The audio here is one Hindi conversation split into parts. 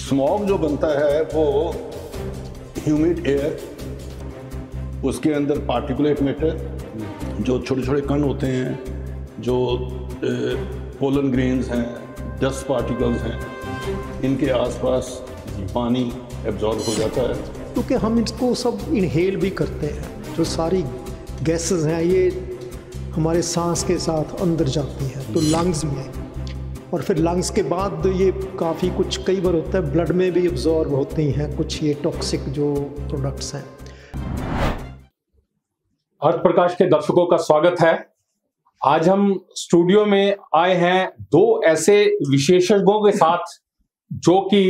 स्मॉग जो बनता है वो ह्यूमिड एयर, उसके अंदर पार्टिकुलेट मैटर जो छोटे छोटे कण होते हैं, जो पोलन ग्रेन्स हैं, डस्ट पार्टिकल्स हैं, इनके आसपास पानी एब्जॉर्ब हो जाता है। क्योंकि हम इसको सब इनहेल भी करते हैं, जो सारी गैसेस हैं ये हमारे सांस के साथ अंदर जाती हैं तो लंग्स में, और फिर लंग्स के बाद ये काफ़ी कुछ कई बार होता है ब्लड में भी एब्जॉर्ब होती हैं कुछ ये टॉक्सिक जो प्रोडक्ट्स हैं। अर्थ प्रकाश के दर्शकों का स्वागत है। आज हम स्टूडियो में आए हैं दो ऐसे विशेषज्ञों के साथ जो कि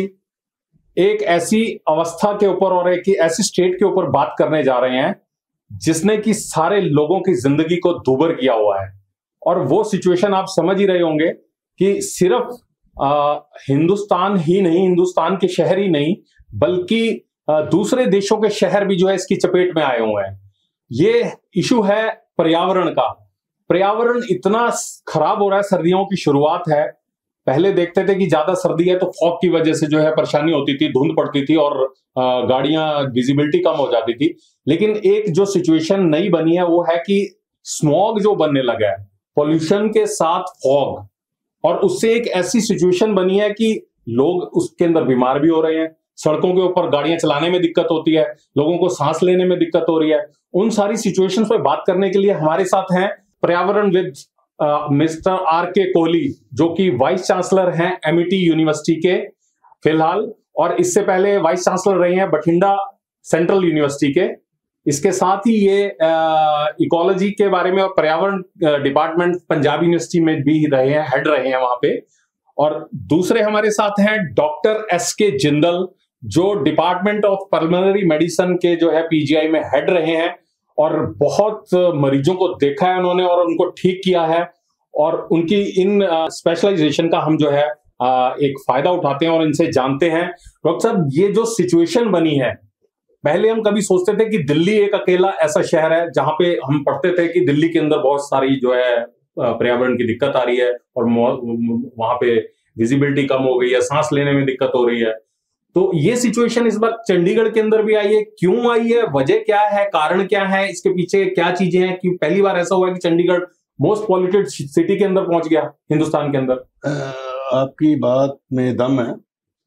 एक ऐसी अवस्था के ऊपर और एक ऐसी स्टेट के ऊपर बात करने जा रहे हैं जिसने कि सारे लोगों की जिंदगी को दूभर किया हुआ है। और वो सिचुएशन आप समझ ही रहे होंगे कि सिर्फ हिंदुस्तान ही नहीं, हिंदुस्तान के शहर ही नहीं, बल्कि दूसरे देशों के शहर भी जो है इसकी चपेट में आए हुए हैं। ये इशू है पर्यावरण का। पर्यावरण इतना खराब हो रहा है, सर्दियों की शुरुआत है। पहले देखते थे कि ज्यादा सर्दी है तो फॉग की वजह से जो है परेशानी होती थी, धुंध पड़ती थी और गाड़ियां विजिबिलिटी कम हो जाती थी। लेकिन एक जो सिचुएशन नई बनी है वो है कि स्मॉग जो बनने लगा है, पोल्यूशन के साथ फॉग, और उससे एक ऐसी सिचुएशन बनी है कि लोग उसके अंदर बीमार भी हो रहे हैं। सड़कों के ऊपर गाड़ियां चलाने में दिक्कत होती है, लोगों को सांस लेने में दिक्कत हो रही है। उन सारी सिचुएशंस पे बात करने के लिए हमारे साथ हैं पर्यावरण विद मिस्टर आर.के. कोहली, जो कि वाइस चांसलर हैं एमिटी यूनिवर्सिटी के फिलहाल, और इससे पहले वाइस चांसलर रहे हैं बठिंडा सेंट्रल यूनिवर्सिटी के। इसके साथ ही ये इकोलॉजी के बारे में और पर्यावरण डिपार्टमेंट पंजाब यूनिवर्सिटी में भी रहे हैं, हेड रहे हैं वहां पे। और दूसरे हमारे साथ हैं डॉक्टर एस.के. जिंदल, जो डिपार्टमेंट ऑफ पल्मोनरी मेडिसिन के जो है पीजीआई में हेड रहे हैं और बहुत मरीजों को देखा है उन्होंने और उनको ठीक किया है। और उनकी इन स्पेशलाइजेशन का हम जो है एक फायदा उठाते हैं और इनसे जानते हैं। डॉक्टर साहब, ये जो सिचुएशन बनी है, पहले हम कभी सोचते थे कि दिल्ली एक अकेला ऐसा शहर है जहां पे हम पढ़ते थे कि दिल्ली के अंदर बहुत सारी जो है पर्यावरण की दिक्कत आ रही है और वहां पे विजिबिलिटी कम हो गई है, सांस लेने में दिक्कत हो रही है। तो ये सिचुएशन इस बार चंडीगढ़ के अंदर भी आई है। क्यों आई है, वजह क्या है, कारण क्या है, इसके पीछे क्या चीजें हैं कि पहली बार ऐसा हुआ है कि चंडीगढ़ मोस्ट पॉल्यूटेड सिटी के अंदर पहुंच गया हिंदुस्तान के अंदर? आपकी बात में दम है।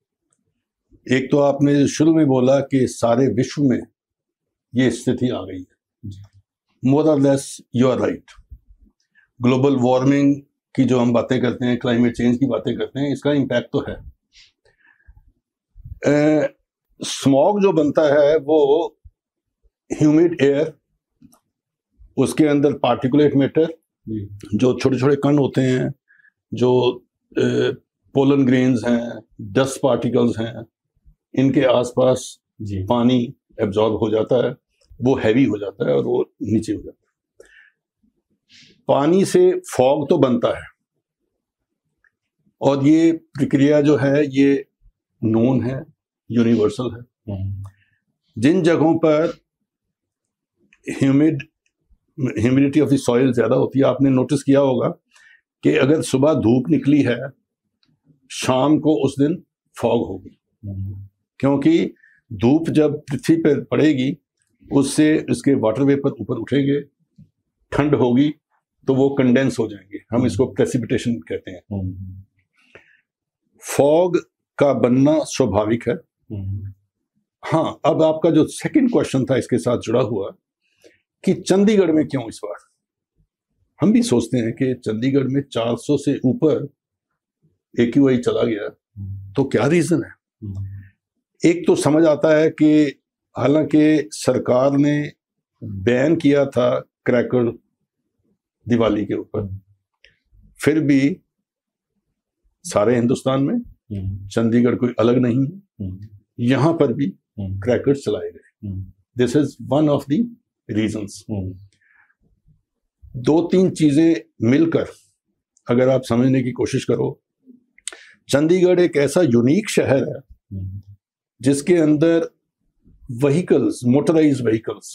एक तो आपने शुरू में बोला कि सारे विश्व में ये स्थिति आ गई है। मोर और less you are right. Global warming की जो हम बातें करते हैं, क्लाइमेट चेंज की बातें करते हैं, इसका इम्पैक्ट तो है। स्मॉग जो बनता है वो ह्यूमिड एयर, उसके अंदर पार्टिकुलेट मैटर जो छोटे छोटे कण होते हैं, जो पोलन ग्रेन्स हैं, डस्ट पार्टिकल्स हैं, इनके आसपास पानी एब्जॉर्ब हो जाता है, वो हैवी हो जाता है और वो नीचे हो जाता है। पानी से फॉग तो बनता है और ये प्रक्रिया जो है ये नोन है, यूनिवर्सल है। जिन जगहों पर ह्यूमिडिटी ऑफ द सॉइल ज्यादा होती है, आपने नोटिस किया होगा कि अगर सुबह धूप निकली है, शाम को उस दिन फॉग होगी, क्योंकि धूप जब पृथ्वी पर पड़ेगी उससे इसके वाटर वेपर ऊपर उठेंगे, ठंड होगी तो वो कंडेंस हो जाएंगे, हम इसको प्रेसिपिटेशन कहते हैं। फॉग का बनना स्वाभाविक है। हाँ, अब आपका जो सेकंड क्वेश्चन था इसके साथ जुड़ा हुआ कि चंडीगढ़ में क्यों इस बार, हम भी सोचते हैं कि चंडीगढ़ में 400 से ऊपर AQI चला गया, तो क्या रीजन है? एक तो समझ आता है कि हालांकि सरकार ने बैन किया था क्रैकर दिवाली के ऊपर, फिर भी सारे हिंदुस्तान में, चंडीगढ़ कोई अलग नहीं है, यहां पर भी क्रैकर्स चलाए गए। This is one of the reasons. दो तीन चीजें मिलकर अगर आप समझने की कोशिश करो, चंडीगढ़ एक ऐसा यूनिक शहर है जिसके अंदर व्हीकल्स, मोटराइज्ड व्हीकल्स,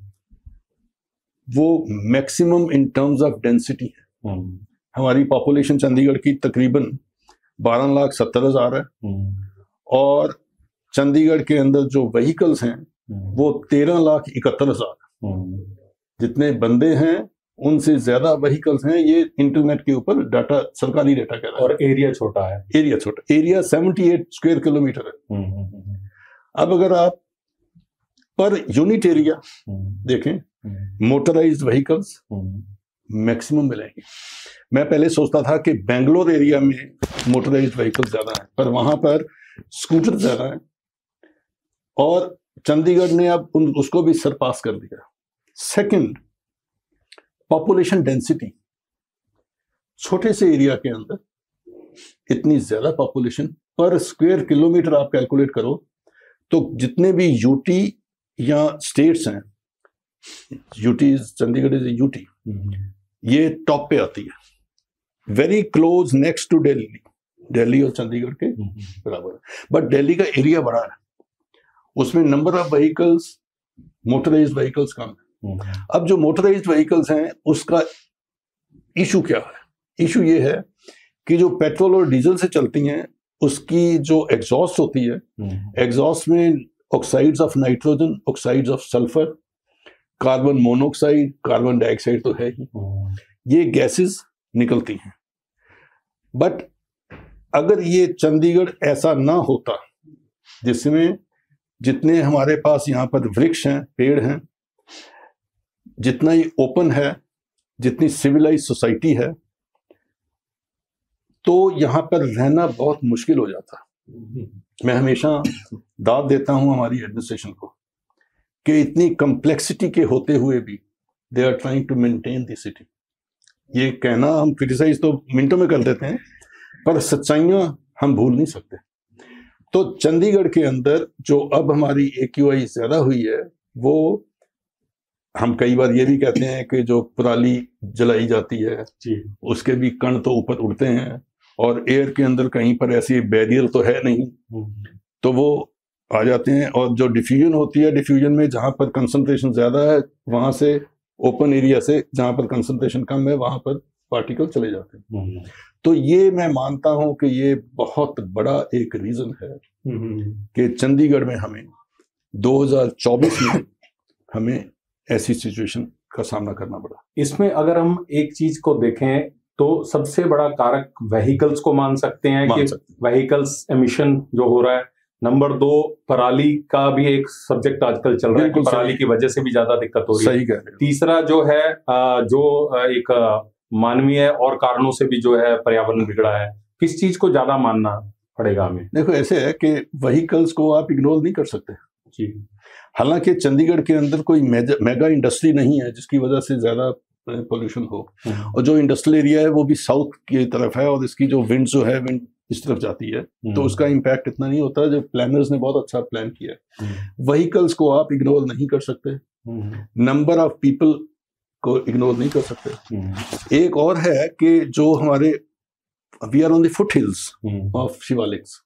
वो maximum in terms of density है। हमारी पॉपुलेशन चंडीगढ़ की तकरीबन 12,70,000 है और चंडीगढ़ के अंदर जो व्हीकल्स हैं वो 13,71,000 जितने बंदे हैं उनसे ज्यादा व्हीकल्स हैं। ये इंटरनेट के ऊपर डाटा, सरकारी डाटा कह रहा है। और एरिया छोटा है, एरिया 78 स्क्वायर किलोमीटर है। अब अगर आप पर यूनिट एरिया देखें, मोटराइज्ड व्हीकल्स मैक्सिमम मिलेंगे। मैं पहले सोचता था कि बेंगलोर एरिया में मोटराइज्ड व्हीकल्स ज्यादा हैं, पर वहां पर स्कूटर ज्यादा है, और चंडीगढ़ ने अब उसको भी सरपास कर दिया। सेकंड, पॉपुलेशन डेंसिटी, छोटे से एरिया के अंदर इतनी ज्यादा पॉपुलेशन, पर स्क्वायर किलोमीटर आप कैलकुलेट करो तो जितने भी यूटी या स्टेट्स हैं, यूटी, चंडीगढ़ इज यूटी, ये टॉप पे आती है, very close next to Delhi और चंडीगढ़ के बराबर है। बट दिल्ली का एरिया बड़ा है, उसमें number of vehicles, motorized vehicles कम है। अब जो मोटराइज्ड व्हीकल्स हैं उसका इशू क्या है? इशू ये है कि जो पेट्रोल और डीजल से चलती हैं उसकी जो एग्जॉस्ट होती है, एग्जॉस्ट में oxides of nitrogen, oxides of sulphur, carbon monoxide, carbon dioxide तो है ही, ये गैसेस निकलती हैं। बट अगर ये चंडीगढ़ ऐसा ना होता, जिसमें जितने हमारे पास यहाँ पर वृक्ष हैं, पेड़ हैं, जितना ही ओपन है, जितनी सिविलाइज सोसाइटी है, तो यहाँ पर रहना बहुत मुश्किल हो जाता। मैं हमेशा दाद देता हूं हमारी एडमिनिस्ट्रेशन को कि इतनी कम्प्लेक्सिटी के होते हुए भी they are trying to maintain the city. ये कहना हम क्रिटिसाइज तो मिनटों में कर देते हैं, पर सच्चाइयां हम भूल नहीं सकते। तो चंडीगढ़ के अंदर जो अब हमारी AQI ज्यादा हुई है, वो हम कई बार ये भी कहते हैं कि जो पराली जलाई जाती है जी, उसके भी कण तो ऊपर उड़ते हैं, और एयर के अंदर कहीं पर ऐसी बैरियर तो है नहीं, तो वो आ जाते हैं। और जो डिफ्यूजन होती है, डिफ्यूजन में जहां पर कंसंट्रेशन ज्यादा है, वहां से ओपन एरिया से जहां पर कंसंट्रेशन कम है, वहां पर पार्टिकल चले जाते हैं। तो ये मैं मानता हूं कि ये बहुत बड़ा एक रीजन है कि चंडीगढ़ में हमें 2024 में हमें ऐसी सिचुएशन का सामना करना पड़ा। इसमें अगर हम एक चीज को देखें तो सबसे बड़ा कारक व्हीकल्स को मान सकते हैं कि व्हीकल्स एमिशन जो हो रहा है। नंबर 2, पराली का भी एक सब्जेक्ट आजकल चल रहा है कि पराली की वजह से भी ज्यादा दिक्कत हो रही है। तीसरा जो है जो एक मानवीय और कारणों से भी जो है पर्यावरण बिगड़ा है। किस चीज को ज्यादा मानना पड़ेगा हमें? देखो, ऐसे है कि व्हीकल्स को आप इग्नोर नहीं कर सकते जी। हालांकि चंडीगढ़ के अंदर कोई मेगा इंडस्ट्री नहीं है जिसकी वजह से ज्यादा पोल्यूशन हो, और जो इंडस्ट्रियल एरिया है वो भी साउथ की तरफ है, और इसकी जो विंड जो है, विंड इस तरफ जाती है, तो उसका इम्पैक्ट इतना नहीं होता। जो प्लानर्स ने बहुत अच्छा प्लान किया है। व्हीकल्स को आप इग्नोर नहीं कर सकते, नंबर ऑफ पीपल को इग्नोर नहीं कर सकते। एक और है कि जो हमारे we are on the foothills of Shivaliks,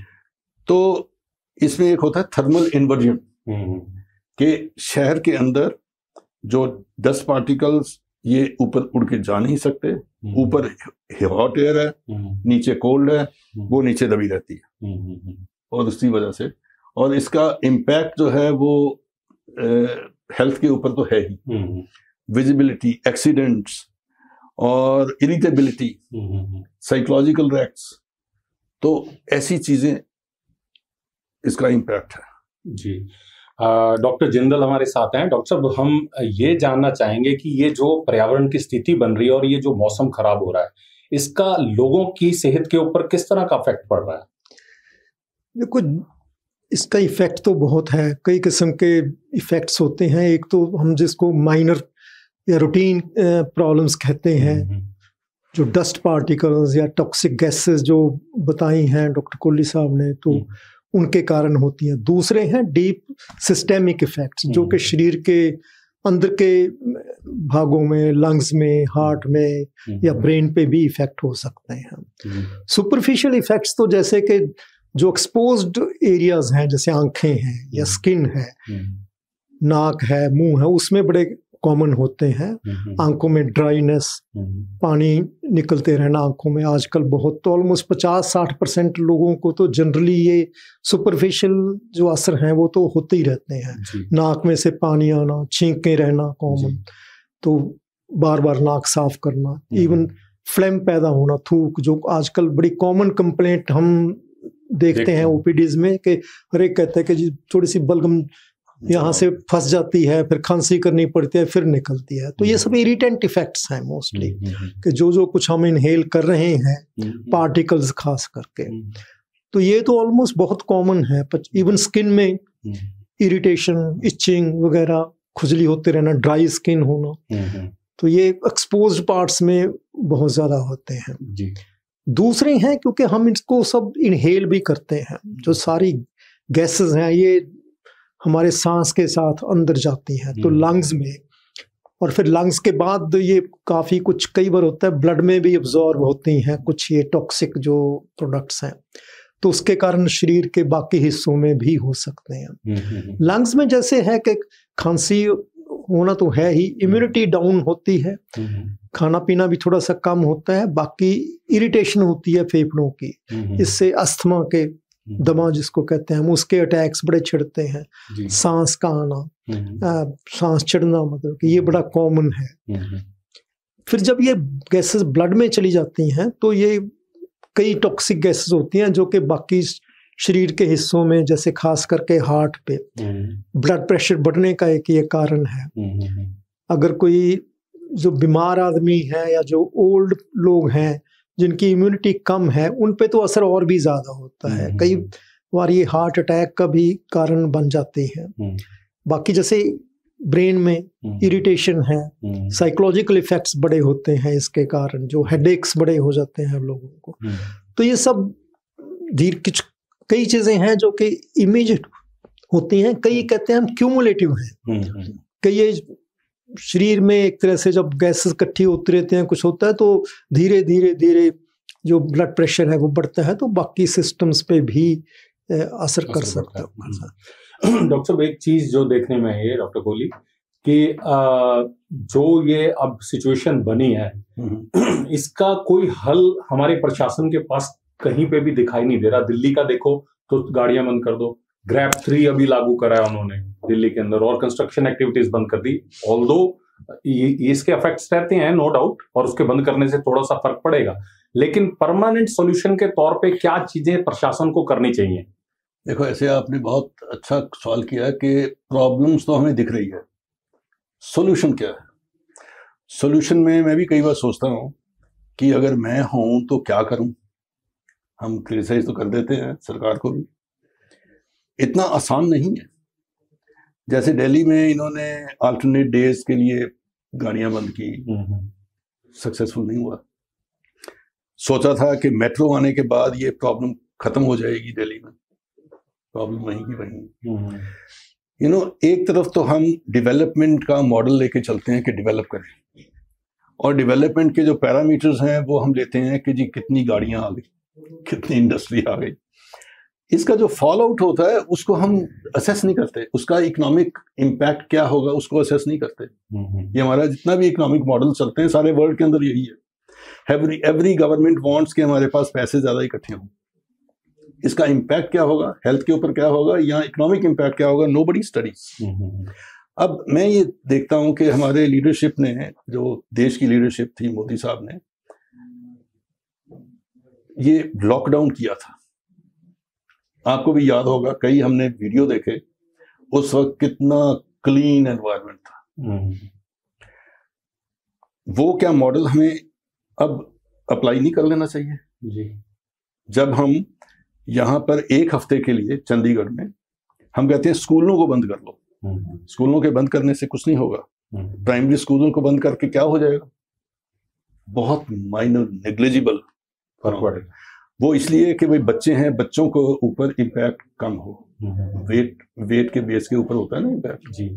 तो इसमें एक होता है थर्मल इन्वर्जन के शहर के अंदर जो डस्ट पार्टिकल्स ये ऊपर उड़ के जा नहीं सकते, ऊपर हॉट एयर है, नीचे कोल्ड है, वो नीचे दबी रहती है, और उसकी वजह से, और इसका इम्पैक्ट जो है वो हेल्थ के ऊपर तो है ही, विजिबिलिटी, एक्सीडेंट्स और इरिटेबिलिटी, साइकोलॉजिकल रैक्स, तो ऐसी चीजें इसका इम्पैक्ट है जी। डॉक्टर जिंदल हमारे साथ हैं। डॉक्टर साहब, हम ये जानना चाहेंगे कि ये जो पर्यावरण की स्थिति बन रही है और ये जो मौसम खराब हो रहा है, इसका लोगों की सेहत के ऊपर किस तरह का इफेक्ट पड़ रहा है? देखो, इसका इफेक्ट तो बहुत है, कई किस्म के इफेक्ट्स होते हैं। एक तो हम जिसको माइनर या रूटीन प्रॉब्लम्स कहते हैं, जो डस्ट पार्टिकल्स या टॉक्सिक गैसेस जो बताई हैं डॉक्टर कोहली साहब ने, तो उनके कारण होती हैं। दूसरे हैं डीप सिस्टेमिक इफेक्ट्स, जो कि शरीर के अंदर के भागों में, लंग्स में, हार्ट में या ब्रेन पे भी इफेक्ट हो सकते हैं। सुपरफिशियल इफेक्ट्स तो जैसे कि जो एक्सपोज्ड एरियाज हैं, जैसे आंखें हैं या स्किन है, नाक है, मुंह है, उसमें बड़े कॉमन होते हैं। आंखों में ड्राइनेस, पानी निकलते रहना आंखों में, आजकल बहुत, तो ऑलमोस्ट 50-60% लोगों को तो जनरली ये सुपरफिशियल जो असर हैं वो तो होते ही रहते हैं। नाक में से पानी आना, छींके रहना कॉमन, तो बार बार नाक साफ करना, इवन फ्लेम पैदा होना, थूक, जो आजकल बड़ी कॉमन कंप्लेंट हम देखते हैं ओपीडीज में, कि हर एक कहते हैं कि जी थोड़ी सी बलगम यहाँ से फंस जाती है, फिर खांसी करनी पड़ती है, फिर निकलती है। तो ये सब इरिटेंट इफेक्ट्स हैं मोस्टली, कि जो कुछ हम इनहेल कर रहे हैं, पार्टिकल्स खास करके, तो ये तो ऑलमोस्ट बहुत कॉमन है। इवन स्किन में इरिटेशन, इचिंग वगैरह, खुजली होते रहना, ड्राई स्किन होना, तो ये एक्सपोज्ड पार्ट्स में बहुत ज्यादा होते हैं। दूसरे हैं क्योंकि हम इसको सब इनहेल भी करते हैं, जो सारी गैसेस हैं ये हमारे सांस के साथ अंदर जाती हैं, तो लंग्स में, और फिर लंग्स के बाद ये काफ़ी कुछ कई बार होता है ब्लड में भी अब्जॉर्ब होती हैं कुछ ये टॉक्सिक जो प्रोडक्ट्स हैं, तो उसके कारण शरीर के बाकी हिस्सों में भी हो सकते हैं। लंग्स में जैसे है कि खांसी होना तो है ही, इम्यूनिटी डाउन होती है, खाना पीना भी थोड़ा सा कम होता है, बाकी इरिटेशन होती है फेफड़ों की, इससे अस्थमा के दमा जिसको कहते हैं हम, उसके अटैक्स बड़े छिड़ते हैं, सांस का आना, सांस चढ़ना, मतलब कि ये बड़ा कॉमन है। फिर जब ये गैसेस ब्लड में चली जाती हैं तो ये कई टॉक्सिक गैसेस होती हैं जो कि बाकी शरीर के हिस्सों में, जैसे खास करके हार्ट पे ब्लड प्रेशर बढ़ने का एक ये कारण है। अगर कोई जो बीमार आदमी है या जो ओल्ड लोग हैं जिनकी इम्यूनिटी कम है, उन पे तो असर और भी ज्यादा होता है, कई बार ये हार्ट अटैक का भी कारण बन जाते हैं। बाकी जैसे ब्रेन में इरिटेशन है, साइकोलॉजिकल इफेक्ट्स बड़े होते हैं इसके कारण, जो हेडेक्स बड़े हो जाते हैं लोगों को। तो ये सब कई चीजें हैं जो कि इमीडिएट होती हैं, कई कहते हैं हम क्यूमुलेटिव हैं, कई ये शरीर में एक तरह से जब गैसेस इकट्ठी होती रहते हैं, कुछ होता है तो धीरे धीरे धीरे जो ब्लड प्रेशर है वो बढ़ता है, तो बाकी सिस्टम्स पे भी असर कर सकता है। डॉक्टर साहब, एक चीज जो देखने में है डॉक्टर कोहली कि जो ये अब सिचुएशन बनी है, इसका कोई हल हमारे प्रशासन के पास कहीं पे भी दिखाई नहीं दे रहा। दिल्ली का देखो तो गाड़ियां बंद कर दो, ग्रैब 3 अभी लागू करा है उन्होंने दिल्ली के अंदर, और कंस्ट्रक्शन एक्टिविटीज बंद कर दी। ऑल्दो इसके इफेक्ट्स रहते हैं नो डाउट, और उसके बंद करने से थोड़ा सा फर्क पड़ेगा, लेकिन परमानेंट सॉल्यूशन के तौर पे क्या चीजें प्रशासन को करनी चाहिए? देखो, ऐसे आपने बहुत अच्छा सवाल किया कि प्रॉब्लम्स तो हमें दिख रही है, सॉल्यूशन क्या है? सॉल्यूशन में मैं भी कई बार सोचता हूँ कि अगर मैं हूं तो क्या करूं। हम क्रिटिसाइज तो कर देते हैं सरकार को भी, इतना आसान नहीं है। जैसे दिल्ली में इन्होंने अल्टरनेट डेज के लिए गाड़ियां बंद की, सक्सेसफुल नहीं हुआ। सोचा था कि मेट्रो आने के बाद ये प्रॉब्लम खत्म हो जाएगी दिल्ली में, प्रॉब्लम वहीं की वहीं। एक तरफ तो हम डेवलपमेंट का मॉडल लेके चलते हैं कि डेवलप करें, और डेवलपमेंट के जो पैरामीटर्स हैं वो हम लेते हैं कि जी कितनी गाड़ियां आ गई, कितनी इंडस्ट्री आ गई। इसका जो फॉल आउट होता है उसको हम असेस नहीं करते, उसका इकोनॉमिक इम्पैक्ट क्या होगा उसको असेस नहीं करते। ये हमारा जितना भी इकोनॉमिक मॉडल चलते हैं सारे वर्ल्ड के अंदर यही है। एवरी गवर्नमेंट वांट्स कि हमारे पास पैसे ज्यादा इकट्ठे हों, इसका इम्पैक्ट क्या होगा, हेल्थ के ऊपर क्या होगा, या इकोनॉमिक इम्पैक्ट क्या होगा, नोबडी स्टडीज। अब मैं ये देखता हूं कि हमारे लीडरशिप ने, जो देश की लीडरशिप थी, मोदी साहब ने ये लॉकडाउन किया था, आपको भी याद होगा, कई हमने वीडियो देखे, उस वक्त कितना क्लीन एनवायरनमेंट था। वो क्या मॉडल हमें अब अप्लाई नहीं कर लेना चाहिए जी? जब हम यहाँ पर एक हफ्ते के लिए चंडीगढ़ में हम कहते हैं स्कूलों को बंद कर लो, स्कूलों के बंद करने से कुछ नहीं होगा। प्राइमरी स्कूलों को बंद करके क्या हो जाएगा? बहुत माइनर नेग्लिजिबल फर्क पड़ेगा। वो इसलिए कि भाई बच्चे हैं, बच्चों को ऊपर इम्पैक्ट कम हो, वेट के बेस के ऊपर होता है ना इम्पैक्ट जी।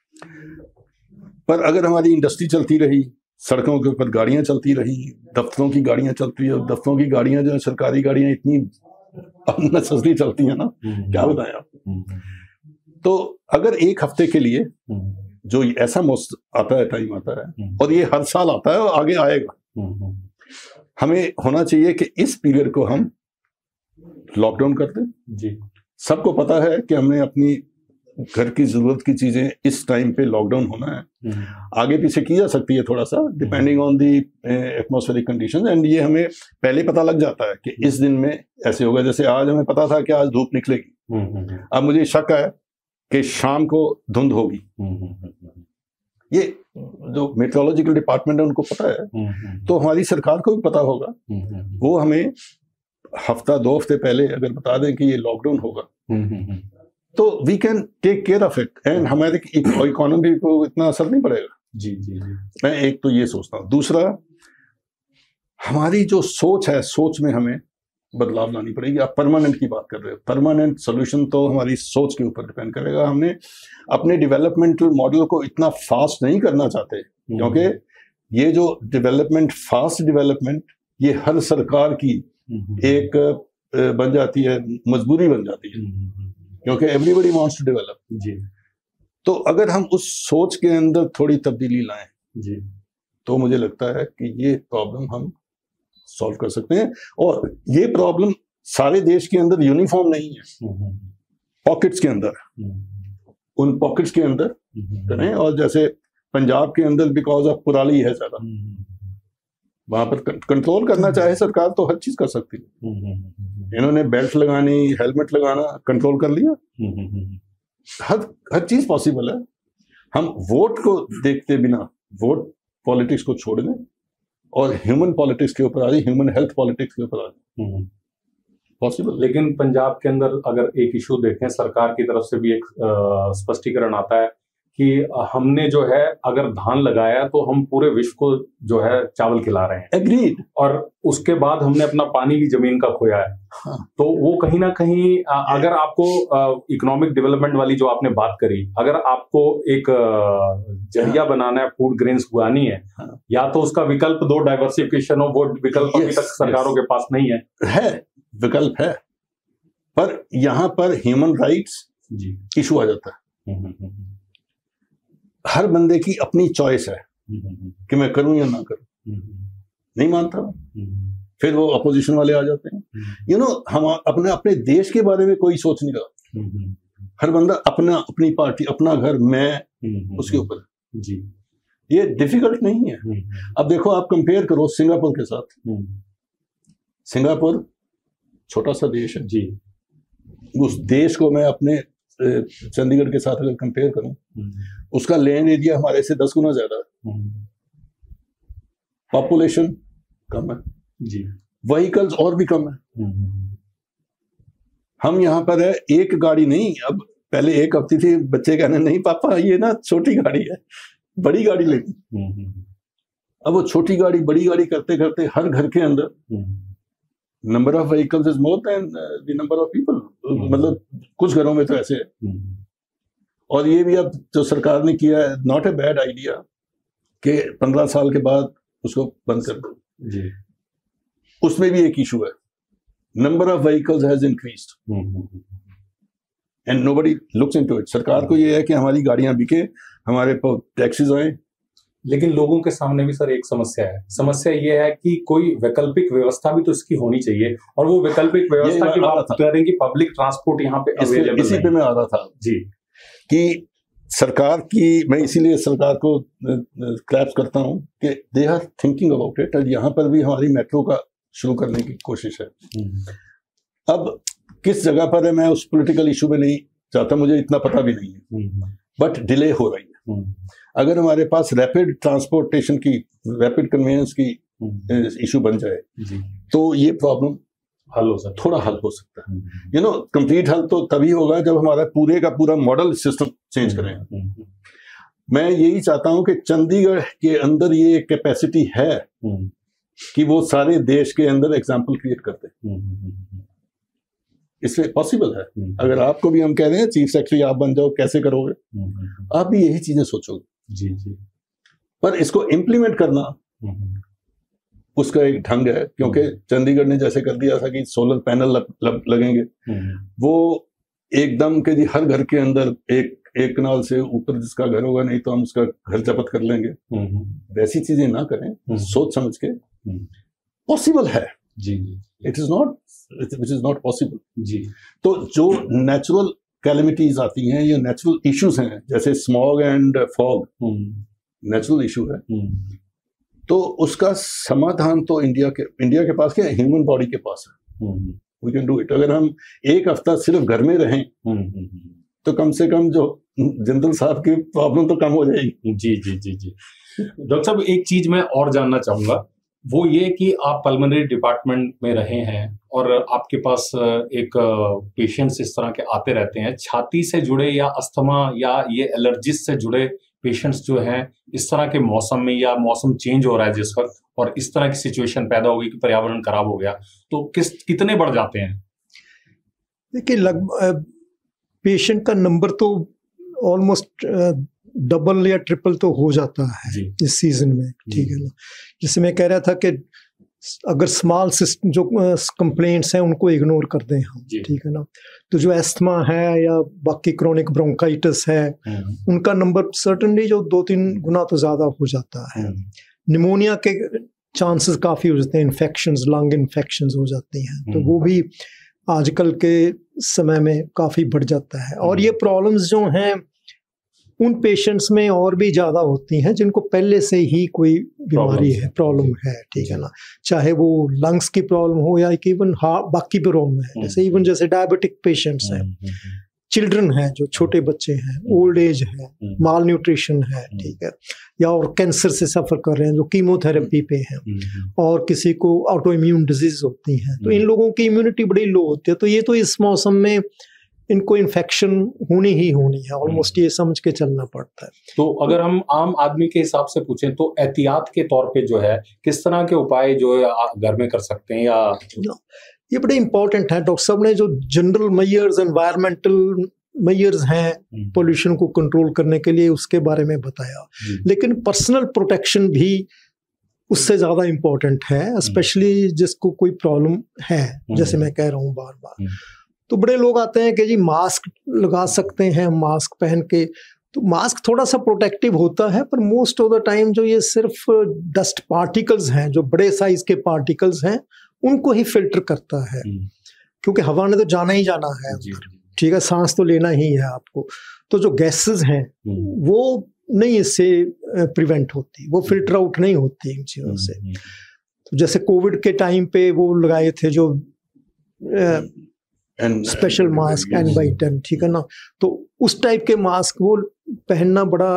पर अगर हमारी इंडस्ट्री चलती रही, सड़कों के ऊपर गाड़ियां चलती रही, दफ्तरों की गाड़ियां चलती रही, दफ्तरों की गाड़ियां जो है, सरकारी गाड़ियां इतनी अननेसेसरी चलती हैं ना, क्या बताएं आप। तो अगर एक हफ्ते के लिए जो ऐसा मौसम आता है, टाइम आता है, और ये हर साल आता है और आगे आएगा, हमें होना चाहिए कि इस पीरियड को हम लॉकडाउन कर दें। जी, सबको पता है कि हमने अपनी घर की जरूरत की चीजें इस टाइम पे लॉकडाउन होना है, आगे पीछे की जा सकती है थोड़ा सा depending on the atmospheric conditions, and ये हमें पहले पता लग जाता है कि इस दिन में ऐसे होगा। जैसे आज हमें पता था कि आज धूप निकलेगी, अब मुझे शक है कि शाम को धुंध होगी। ये जो मेट्रोलॉजिकल डिपार्टमेंट है उनको पता है, तो हमारी सरकार को भी पता होगा, वो हमें हफ्ता 2 हफ्ते पहले अगर बता दें कि ये लॉकडाउन होगा, तो we can take care of it, and हमारे इकोनॉमी को इतना असर नहीं पड़ेगा। जी जी जी, मैं एक तो ये सोचता हूँ। दूसरा, हमारी जो सोच है, सोच में हमें बदलाव लानी पड़ेगी। आप परमानेंट की बात कर रहे हो, परमानेंट सोल्यूशन तो हमारी सोच के ऊपर डिपेंड करेगा। हमने अपने डेवलपमेंट मॉडल को इतना फास्ट नहीं करना चाहते, क्योंकि ये जो डेवलपमेंट, फास्ट डेवलपमेंट, ये हर सरकार की एक बन जाती है, मजबूरी बन जाती है, क्योंकि एवरीबॉडी वांट्स टू डेवलप। जी, तो अगर हम उस सोच के अंदर थोड़ी तब्दीली लाएं जी, तो मुझे लगता है कि ये प्रॉब्लम हम सॉल्व कर सकते हैं। और ये प्रॉब्लम सारे देश के अंदर यूनिफॉर्म नहीं है, पॉकेट्स के अंदर, उन पॉकेट्स के अंदर करें। और जैसे पंजाब के अंदर बिकॉज ऑफ पुराली है ज्यादा, वहां पर कंट्रोल करना चाहे सरकार तो हर चीज कर सकती है। इन्होंने बेल्ट लगानी, हेलमेट लगाना कंट्रोल कर लिया, हर चीज पॉसिबल है। हम वोट को देखते बिना, वोट पॉलिटिक्स को छोड़ दें और ह्यूमन पॉलिटिक्स के ऊपर आ जाए, ह्यूमन हेल्थ पॉलिटिक्स के ऊपर आ जाए, पॉसिबल। लेकिन पंजाब के अंदर अगर एक इशू देखें, सरकार की तरफ से भी एक स्पष्टीकरण आता है कि हमने जो है अगर धान लगाया तो हम पूरे विश्व को जो है चावल खिला रहे हैं। एग्रीड। और उसके बाद हमने अपना पानी भी जमीन का खोया है। हाँ। तो वो कहीं ना कहीं अगर आपको इकोनॉमिक डेवलपमेंट वाली जो आपने बात करी, अगर आपको एक जरिया बनाना है, फूड ग्रेन्स उगानी है, हाँ, या तो उसका विकल्प दो, डाइवर्सिफिकेशन हो, वो विकल्प अभी तक सरकारों के पास नहीं है। विकल्प है, पर यहाँ पर ह्यूमन राइट्स इशू आ जाता है। हर बंदे की अपनी चॉइस है कि मैं करूं या ना करूं, नहीं मानता, फिर वो अपोजिशन वाले आ जाते हैं। हम अपने देश के बारे में कोई सोच नहीं रहा, हर बंदा अपनी पार्टी, अपना घर, मैं उसके ऊपर जी। ये डिफिकल्ट नहीं है। अब देखो, आप कंपेयर करो सिंगापुर के साथ। सिंगापुर छोटा सा देश है जी, उस देश को मैं अपने चंडीगढ़ के साथ अगर कंपेयर करूं, उसका लैंड एरिया हमारे से 10 गुना ज्यादा है, पॉपुलेशन कम है जी, व्हीकल्स और भी कम है। हम यहाँ पर है एक गाड़ी नहीं, अब पहले एक हफ्ते थी, बच्चे कहने नहीं पापा ये ना छोटी गाड़ी है, बड़ी गाड़ी लेनी। अब वो छोटी गाड़ी बड़ी गाड़ी करते करते हर घर के अंदर number of vehicles is more than the number of people. मतलब कुछ घरों में तो ऐसे है। और ये भी अब जो सरकार ने किया है, नॉट ए बैड आइडिया कि 15 साल के बाद उसको बंद कर दो जी। उसमें भी एक इशू है, number of vehicles has increased and nobody looks into it. सरकार को ये है कि हमारी गाड़ियां बिके, हमारे पर टैक्सेस आए। लेकिन लोगों के सामने भी सर एक समस्या है, समस्या ये है कि कोई वैकल्पिक व्यवस्था भी तो इसकी होनी चाहिए, और वो वैकल्पिक व्यवस्था की बात कर रहे हैं कि पब्लिक ट्रांसपोर्ट यहाँ पे अवेलेबल। इसी पे मैं आ रहा था जी, कि सरकार की, मैं इसीलिए सरकार को क्लैप्स करता हूँ कि they are thinking about it. और यहाँ पर भी हमारी मेट्रो का शुरू करने की कोशिश है। अब किस जगह पर है मैं उस पॉलिटिकल इशू में नहीं चाहता, मुझे इतना पता भी नहीं है, बट डिले हो रही है। अगर हमारे पास रैपिड ट्रांसपोर्टेशन की, रैपिड कन्वेंस की इशू बन जाए तो ये प्रॉब्लम हल हो सकता, थोड़ा हल हो सकता है। कंप्लीट हल तो तभी होगा जब हमारा पूरे का पूरा मॉडल सिस्टम चेंज करें। मैं यही चाहता हूं कि चंडीगढ़ के अंदर ये कैपेसिटी है कि वो सारे देश के अंदर एग्जाम्पल क्रिएट करते। इसलिए पॉसिबल है। अगर आपको भी हम कह रहे हैं चीफ सेक्रेटरी आप बन जाओ, कैसे करोगे? आप भी यही चीजें सोचोगे जी जी। पर इसको इम्प्लीमेंट करना उसका एक ढंग है, क्योंकि चंडीगढ़ ने जैसे कर दिया था कि सोलर पैनल लगेंगे, वो एकदम के जी हर घर के अंदर एक एक कनाल से ऊपर जिसका घर होगा, नहीं तो हम उसका घर जब्त कर लेंगे। वैसी चीजें ना करें, सोच समझ के। पॉसिबल है जी, इट इज नॉट पॉसिबल जी। तो जो नेचुरल कैलेमिटीज आती हैं, ये नेचुरल इश्यूज हैं, जैसे smog and fog natural issue है, तो उसका समाधान तो इंडिया के पास क्या, ह्यूमन बॉडी के पास है। We can do it. अगर हम एक हफ्ता सिर्फ घर में रहें तो कम से कम जो जनरल साहब की प्रॉब्लम तो कम हो जाएगी। जी जी जी जी। डॉक्टर साहब, एक चीज मैं और जानना चाहूंगा, वो ये कि आप पल्मोनरी डिपार्टमेंट में रहे हैं और आपके पास एक पेशेंट्स इस तरह के आते रहते हैं, छाती से जुड़े या अस्थमा या ये एलर्जिस से जुड़े पेशेंट्स जो हैं, इस तरह के मौसम में, या मौसम चेंज हो रहा है जिस वक्त, और इस तरह की सिचुएशन पैदा हो गई कि पर्यावरण खराब हो गया, तो कितने बढ़ जाते हैं? देखिए, लगभग पेशेंट का नंबर तो ऑलमोस्ट डबल या ट्रिपल तो हो जाता है इस सीजन में, ठीक है ना। जैसे मैं कह रहा था कि अगर स्मॉल सिस्टम जो कंप्लेंट्स हैं उनको इग्नोर कर दें हम, ठीक है ना, तो जो एस्थमा है या बाकी क्रोनिक ब्रोंकाइटिस है, उनका नंबर सर्टेनली जो 2-3 गुना तो ज्यादा हो जाता है। निमोनिया के चांसेस काफी हो जाते हैं, इन्फेक्शंस, लंग इन्फेक्शंस हो जाती हैं, तो वो भी आजकल के समय में काफी बढ़ जाता है। और ये प्रॉब्लम्स जो हैं उन पेशेंट्स में और भी ज्यादा होती हैं जिनको पहले से ही कोई बीमारी है, प्रॉब्लम है, ठीक है ना, चाहे वो लंग्स की प्रॉब्लम हो या इवन बाकी प्रॉब्लम है, जैसे इवन जैसे डायबिटिक पेशेंट्स हैं, चिल्ड्रन हैं, जो छोटे बच्चे हैं, ओल्ड एज है, माल न्यूट्रिशन है, ठीक है, या और कैंसर से सफर कर रहे हैं जो कीमोथेरेपी पे हैं, और किसी को ऑटो इम्यून डिजीज होती हैं, तो इन लोगों की इम्यूनिटी बड़ी लो होती है, तो ये तो इस मौसम में इनको इन्फेक्शन होनी ही होनी है, ऑलमोस्ट ये समझ के चलना पड़ता है। तो अगर हम आम आदमी के हिसाब से पूछें तो एहतियात के तौर पे जो है किस तरह के उपाय जो है घर में कर सकते हैं, या ये बड़े इंपॉर्टेंट है। डॉक्टर साहब ने जो जनरल मेजर्स, एनवायरमेंटल मेजर्स हैं पोल्यूशन को कंट्रोल करने के लिए, उसके बारे में बताया, लेकिन पर्सनल प्रोटेक्शन भी उससे ज्यादा इंपॉर्टेंट है, स्पेशली जिसको कोई प्रॉब्लम है, जैसे मैं कह रहा हूँ बार बार। तो बड़े लोग आते हैं कि जी मास्क लगा सकते हैं, मास्क पहन के, तो मास्क थोड़ा सा प्रोटेक्टिव होता है, पर मोस्ट ऑफ द टाइम जो ये सिर्फ डस्ट पार्टिकल्स हैं, जो बड़े साइज के पार्टिकल्स हैं, उनको ही फिल्टर करता है, क्योंकि हवा ने तो जाना ही जाना है, ठीक है, सांस तो लेना ही है आपको, तो जो गैसेस हैं वो नहीं इससे प्रिवेंट होती, वो फिल्टर आउट नहीं होती इन चीजों से। तो जैसे कोविड के टाइम पे वो लगाए थे जो स्पेशल मास्क N/10, ठीक है ना, तो उस टाइप के मास्क वो पहनना बड़ा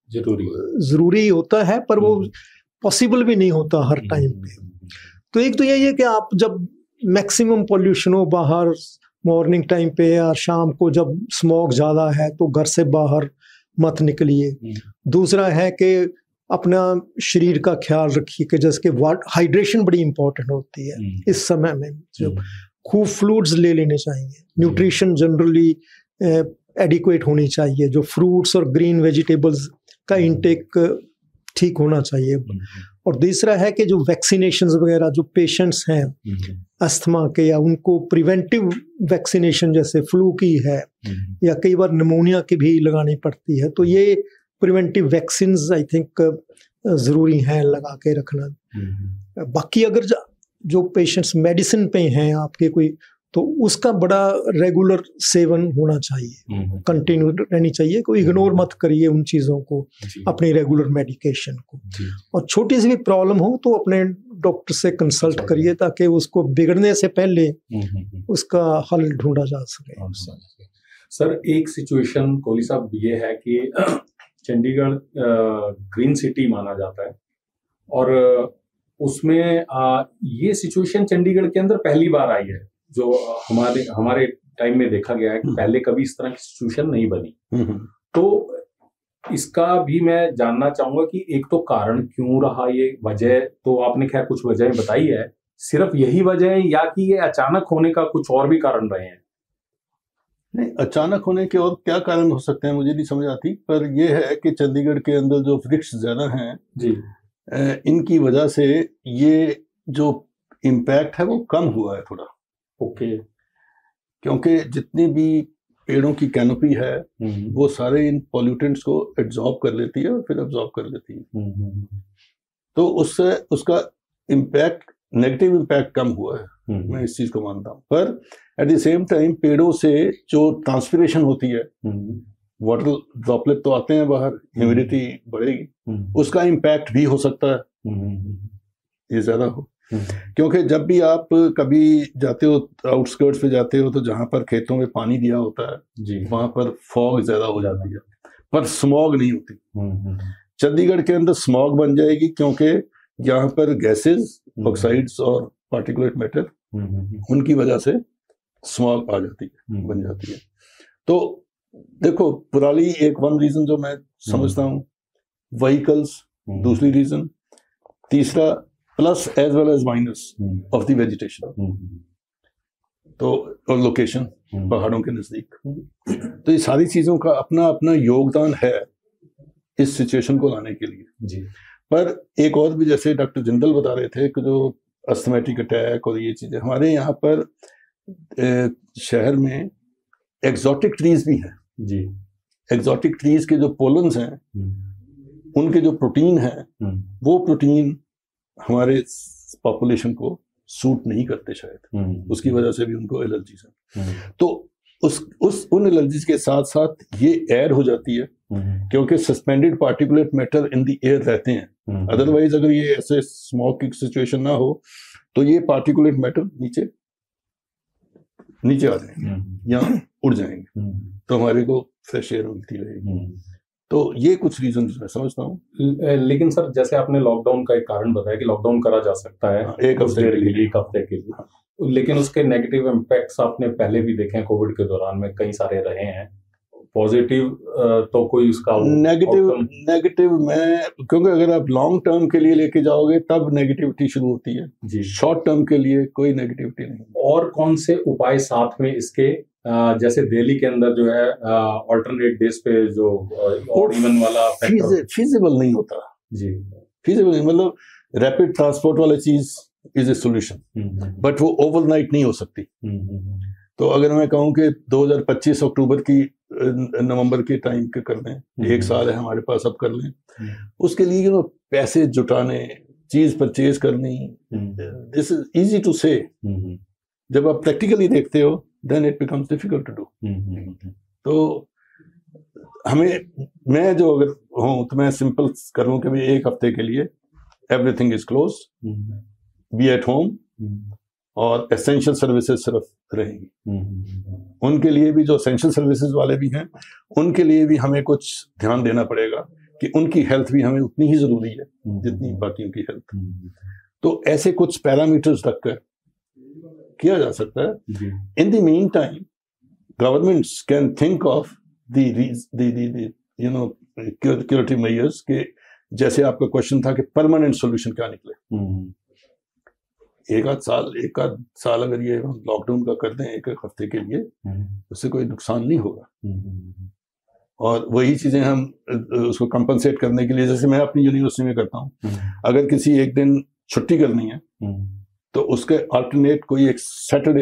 जरूरी होता है, पर वो पॉसिबल भी नहीं होता हर टाइम पे। तो एक तो यही है कि आप जब मैक्सिमम पॉल्यूशन हो बाहर, मॉर्निंग टाइम पे या शाम को जब स्मॉग ज्यादा है, तो घर से बाहर मत निकलिए। दूसरा है कि अपना शरीर का ख्याल रखिए, कि जैसे कि हाइड्रेशन बड़ी इंपॉर्टेंट होती है इस समय में, जो खूब फ्लूइड्स ले लेने चाहिए, न्यूट्रिशन जनरली एडिक्वेट होनी चाहिए, जो फ्रूट्स और ग्रीन वेजिटेबल्स का इंटेक ठीक होना चाहिए। और दूसरा है कि जो वैक्सीनेशंस वगैरह जो पेशेंट्स हैं अस्थमा के, या उनको प्रिवेंटिव वैक्सीनेशन जैसे फ्लू की है या कई बार निमोनिया की भी लगानी पड़ती है, तो ये प्रिवेंटिव वैक्सीन्स आई थिंक ज़रूरी हैं लगा के रखना। बाकी अगर जो पेशेंट्स मेडिसिन पे हैं आपके कोई, तो उसका बड़ा रेगुलर सेवन होना चाहिए, कंटिन्यू रहनी चाहिए, कोई इग्नोर मत करिए उन चीज़ों को, अपनी रेगुलर मेडिकेशन को। और छोटी सी भी प्रॉब्लम हो तो अपने डॉक्टर से कंसल्ट करिए, ताकि उसको बिगड़ने से पहले उसका हल ढूंढा जा सके। सर, एक सिचुएशन कोहली साहब ये है कि चंडीगढ़ ग्रीन सिटी माना जाता है, और उसमें ये सिचुएशन चंडीगढ़ के अंदर पहली बार आई है, जो हमारे टाइम में देखा गया है कि पहले कभी इस तरह की सिचुएशन नहीं बनी। तो इसका भी मैं जानना चाहूंगा कि एक तो कारण क्यों रहा, ये वजह तो आपने खैर कुछ वजह बताई है, सिर्फ यही वजह है या कि ये अचानक होने का कुछ और भी कारण रहे हैं? नहीं, अचानक होने के और क्या कारण हो सकते हैं मुझे नहीं समझ आती, पर यह है कि चंडीगढ़ के अंदर जो वृक्ष ज्यादा हैं जी, इनकी वजह से ये जो इम्पैक्ट है वो कम हुआ है थोड़ा। ओके। क्योंकि जितनी भी पेड़ों की कैनोपी है वो सारे इन पॉल्यूटेंट्स को एब्जॉर्ब कर लेती है और फिर एब्जॉर्ब कर लेती है, तो उससे उसका इम्पैक्ट, नेगेटिव इम्पैक्ट कम हुआ है। मैं इस चीज को मानता हूँ। पर एट द सेम टाइम पेड़ों से जो ट्रांसपिरेशन होती है, वाटर ड्रॉपलेट तो आते हैं बाहर, ह्यूमिडिटी बढ़ेगी, उसका इम्पैक्ट भी हो सकता है ये ज्यादा हो, क्योंकि जब भी आप कभी जाते हो आउटस्कर्ट्स पे जाते हो तो जहां पर खेतों में पानी दिया होता है वहां पर फॉग ज्यादा हो जाती है, पर स्मॉग नहीं होती। चंडीगढ़ के अंदर स्मॉग बन जाएगी क्योंकि यहाँ पर गैसेस, ऑक्साइड्स और पार्टिकुलेट मैटर, उनकी वजह से स्मॉग आ जाती है, बन जाती है। तो देखो पुराली एक वन रीजन जो मैं समझता हूँ, व्हीकल्स दूसरी रीजन, तीसरा plus as well as minus of the vegetation, तो और लोकेशन पहाड़ों के नजदीक, तो ये सारी चीजों का अपना अपना योगदान है इस सिचुएशन को लाने के लिए जी। पर एक और भी, जैसे डॉक्टर जिंदल बता रहे थे कि जो अस्थमेटिक अटैक और ये चीजें, हमारे यहाँ पर शहर में एक्सोटिक ट्रीज भी हैं जी। एक्सोटिक ट्रीज के जो पोलन्स हैं, उनके जो प्रोटीन है, वो प्रोटीन हमारे पॉपुलेशन को सूट नहीं करते शायद, उसकी वजह से भी उनको एलर्जीज है। तो उन एलर्जीज के साथ साथ ये एयर हो जाती है, क्योंकि suspended particulate matter in the air रहते हैं। अदरवाइज अगर ये ऐसे स्मॉग की सिचुएशन ना हो तो ये पार्टिकुलेट मैटर नीचे आ जाएंगे या उड़ जाएंगे, तो हमारे को फ्रेश एयर मिलती रहेगी। तो ये कुछ रीजन मैं समझता हूँ। लेकिन सर, जैसे आपने लॉकडाउन का एक कारण बताया कि लॉकडाउन करा जा सकता है एक हफ्ते के लिए, लेकिन उसके नेगेटिव इम्पैक्ट्स आपने पहले भी देखे हैं, कोविड के दौरान में कई सारे रहे हैं। पॉजिटिव तो कोई उसका नेगेटिव में, क्योंकि अगर आप लॉन्ग टर्म के लिए लेके जाओगे तब नेगेटिविटी शुरू होती है जी। शॉर्ट टर्म के लिए कोई नेगेटिविटी नहीं। और कौन से उपाय साथ में इसके, जैसे दिल्ली के अंदर जो है अल्टरनेट डेज पे जो ऑड इवन वाला फीजिबल नहीं होता जी, फीजिबल नहीं, मतलब रैपिड ट्रांसपोर्ट वाली चीज इज ए सोल्यूशन, बट वो ओवरनाइट नहीं हो सकती। तो अगर मैं कहूँ कि 2025 अक्टूबर की नवंबर के टाइम के कर लें, एक साल है हमारे पास, अब कर लें, उसके लिए पैसे जुटाने, चीज परचेज करनी, दिस इज इजी टू से, जब आप प्रैक्टिकली देखते हो then it becomes difficult to do. तो हमें, मैं जो अगर हूँ तो मैं सिंपल करूँ कि भाई एक हफ्ते के लिए everything is close, be at home, और एसेंशियल सर्विसेज सिर्फ रहेंगी। उनके लिए भी, जो एसेंशियल सर्विसेज वाले भी हैं, उनके लिए भी हमें कुछ ध्यान देना पड़ेगा कि उनकी हेल्थ भी हमें उतनी ही जरूरी है जितनी बाकियों की हेल्थ। तो ऐसे कुछ पैरामीटर्स रखकर किया जा सकता है। In the meantime governments can think of the curative measures के, जैसे आपका क्वेश्चन था कि परमानेंट सॉल्यूशन क्या निकले। एक आध साल अगर ये लॉकडाउन का कर दें एक हफ्ते के लिए, उससे कोई नुकसान नहीं होगा। और वही चीजें हम उसको कंपनसेट करने के लिए, जैसे मैं अपनी यूनिवर्सिटी में करता हूँ, अगर किसी एक दिन छुट्टी करनी है तो उसके अल्टरनेट कोई एक सैटरडे